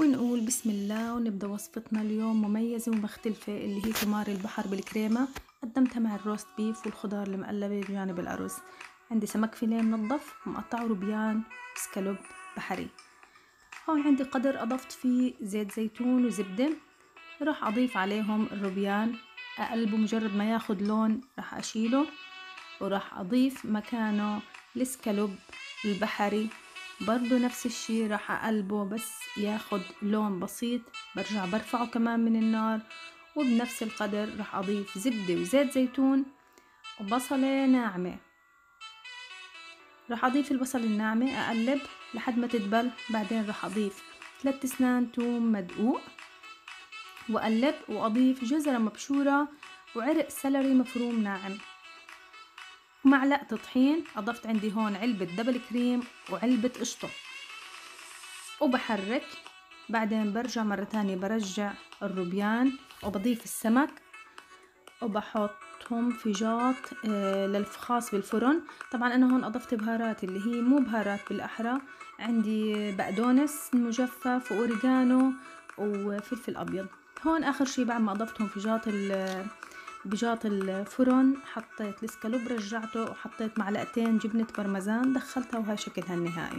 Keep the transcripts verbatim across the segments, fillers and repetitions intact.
ونقول بسم الله ونبدأ وصفتنا اليوم مميزة ومختلفة اللي هي تمار البحر بالكريمة. قدمتها مع الروست بيف والخضار المقلبة بجانب الأرز. عندي سمك فيليه منظف ومقطع روبيان سكالوب بحري. هون عندي قدر أضفت فيه زيت زيتون وزبدة. راح أضيف عليهم الروبيان، أقلبه مجرد ما ياخد لون راح أشيله، وراح أضيف مكانه السكالوب البحري برضو نفس الشي، راح أقلبه بس ياخد لون بسيط، برجع برفعه كمان من النار، وبنفس القدر راح أضيف زبدة وزيت زيتون وبصلة ناعمة. راح أضيف البصل الناعمة أقلب لحد ما تدبل، بعدين راح أضيف ثلاث أسنان توم مدقوق وأقلب، وأضيف جزرة مبشورة وعرق سلري مفروم ناعم ومعلقة طحين. أضفت عندي هون علبة دبل كريم وعلبة قشطة وبحرك. بعدين برجع مرة تانية برجع الروبيان وبضيف السمك وبحطهم في جاط آه للفخاص بالفرن. طبعا أنا هون أضفت بهارات اللي هي مو بهارات بالأحرى، عندي بقدونس مجفف وأوريجانو وفلفل أبيض. هون آخر شي بعد ما أضفتهم في جاط بجاط الفرن حطيت الاسكالوب، رجعته وحطيت معلقتين جبنة برمزان دخلتها، وهي شكلها النهائي.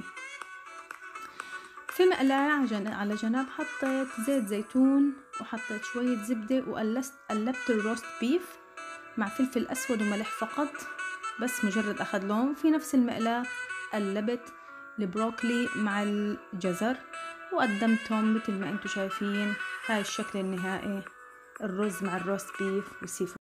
في مقلاة على جنب حطيت زيت زيتون وحطيت شوية زبدة وقلست قلبت الروست بيف مع فلفل أسود وملح فقط، بس مجرد أخذ لون. في نفس المقلاة قلبت البروكلي مع الجزر وقدمتهم مثل ما انتم شايفين. هاي الشكل النهائي، الرز مع الروست بيف والسي فود.